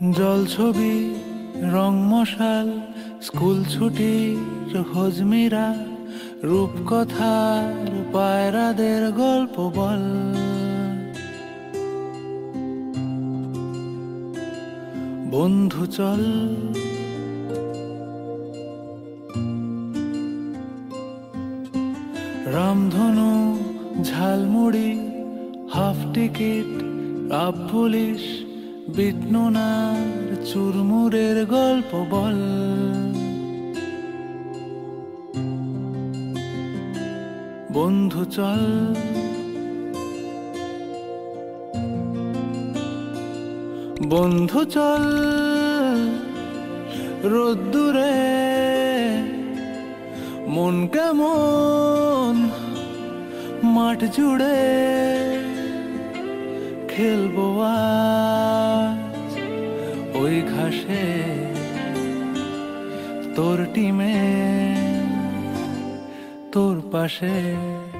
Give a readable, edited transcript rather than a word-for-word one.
জলছবি রং মশাল স্কুল ছুটির হজমিরা রূপকথার পায়রাদের গল্প বল। বন্ধু চল রামধনু jhalmuri half ticket up police বিটনুনার চুরমুরের গল্প বল। বন্ধু চল বন্ধু চল রোদ্দুরে মন কেমন মাঠ জুড়ে খেলবো আজ ওই ঘাসে তোর টিমে তোর পাশে।